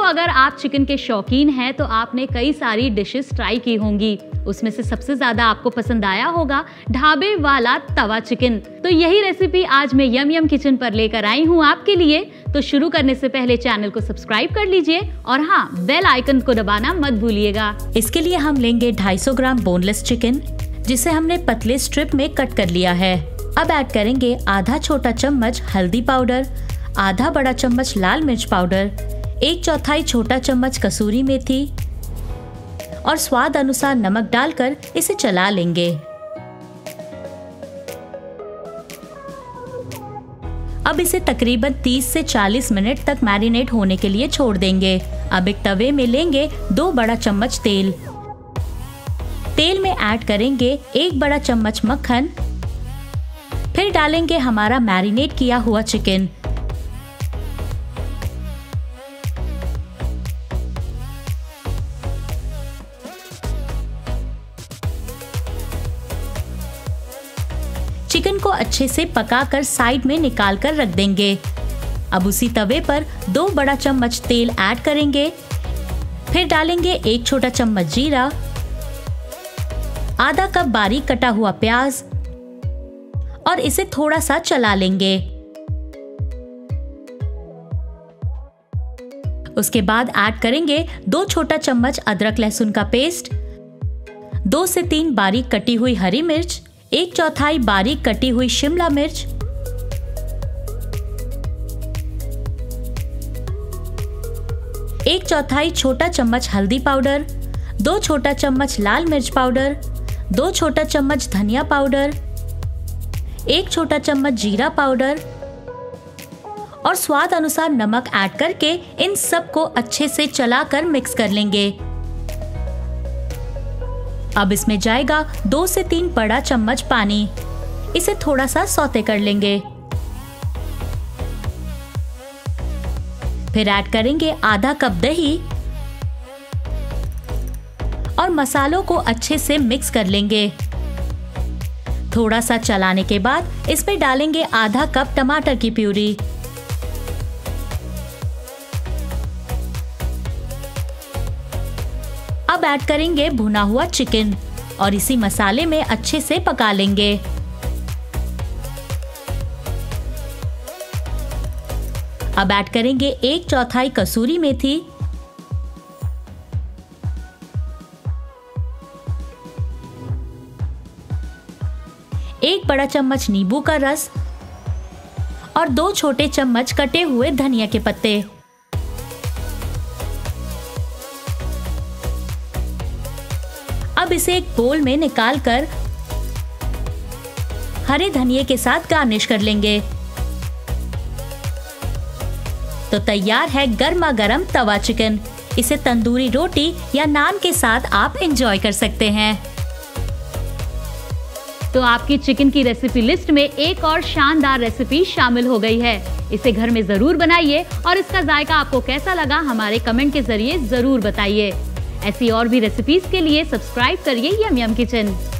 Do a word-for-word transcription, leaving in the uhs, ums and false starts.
अगर आप चिकन के शौकीन हैं तो आपने कई सारी डिशेस ट्राई की होंगी। उसमें से सबसे ज्यादा आपको पसंद आया होगा ढाबे वाला तवा चिकन। तो यही रेसिपी आज मैं यम यम किचन पर लेकर आई हूँ आपके लिए। तो शुरू करने से पहले चैनल को सब्सक्राइब कर लीजिए और हाँ, बेल आइकन को दबाना मत भूलिएगा। इसके लिए हम लेंगे दो सौ पचास ग्राम बोनलेस चिकन, जिसे हमने पतले स्ट्रिप में कट कर लिया है। अब ऐड करेंगे आधा छोटा चम्मच हल्दी पाउडर, आधा बड़ा चम्मच लाल मिर्च पाउडर, एक चौथाई छोटा चम्मच कसूरी मेथी और स्वाद अनुसार नमक डालकर इसे चला लेंगे। अब इसे तकरीबन तीस से चालीस मिनट तक मैरिनेट होने के लिए छोड़ देंगे। अब एक तवे में लेंगे दो बड़ा चम्मच तेल। तेल में ऐड करेंगे एक बड़ा चम्मच मक्खन, फिर डालेंगे हमारा मैरिनेट किया हुआ चिकन। चिकन को अच्छे से पकाकर साइड में निकाल कर रख देंगे। अब उसी तवे पर दो बड़ा चम्मच तेल ऐड करेंगे, फिर डालेंगे एक छोटा चम्मच जीरा, आधा कप बारीक कटा हुआ प्याज और इसे थोड़ा सा चला लेंगे। उसके बाद ऐड करेंगे दो छोटा चम्मच अदरक लहसुन का पेस्ट, दो से तीन बारीक कटी हुई हरी मिर्च, एक चौथाई बारीक कटी हुई शिमला मिर्च, एक चौथाई छोटा चम्मच हल्दी पाउडर, दो छोटा चम्मच लाल मिर्च पाउडर, दो छोटा चम्मच धनिया पाउडर, एक छोटा चम्मच जीरा पाउडर और स्वाद अनुसार नमक ऐड करके इन सब को अच्छे से चलाकर मिक्स कर लेंगे। अब इसमें जाएगा दो से तीन बड़ा चम्मच पानी। इसे थोड़ा सा सौते कर लेंगे। फिर ऐड करेंगे आधा कप दही और मसालों को अच्छे से मिक्स कर लेंगे। थोड़ा सा चलाने के बाद इसमें डालेंगे आधा कप टमाटर की प्यूरी। अब ऐड करेंगे भुना हुआ चिकन और इसी मसाले में अच्छे से पका लेंगे। अब ऐड करेंगे एक चौथाई कसूरी मेथी, एक बड़ा चम्मच नींबू का रस और दो छोटे चम्मच कटे हुए धनिया के पत्ते। अब इसे एक बोल में निकालकर हरे धनिये के साथ गार्निश कर लेंगे। तो तैयार है गर्मा गर्म तवा चिकन। इसे तंदूरी रोटी या नान के साथ आप एंजॉय कर सकते हैं। तो आपकी चिकन की रेसिपी लिस्ट में एक और शानदार रेसिपी शामिल हो गई है। इसे घर में जरूर बनाइए और इसका जायका आपको कैसा लगा हमारे कमेंट के जरिए जरूर बताइए। ऐसी और भी रेसिपीज के लिए सब्सक्राइब करिए यम यम किचन।